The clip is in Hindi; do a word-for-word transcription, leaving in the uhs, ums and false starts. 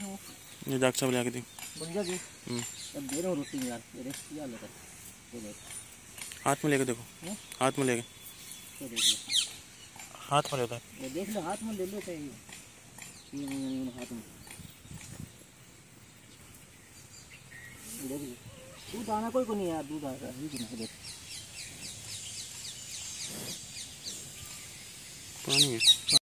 ये दाग सब ला के दी बढ़िया जी। हम्म अब दे रहा हूँ रोटी यार, ये देख क्या लेकर ये देख हाथ में लेके देखो, हाथ में लेके ये देख हाथ में लेता है, ये देख लो हाथ में ले लो चाहिए ये ये हाथ में देख लो दूध आना कोई को नहीं यार, दूध आ रहा है कि नहीं देख पानी है।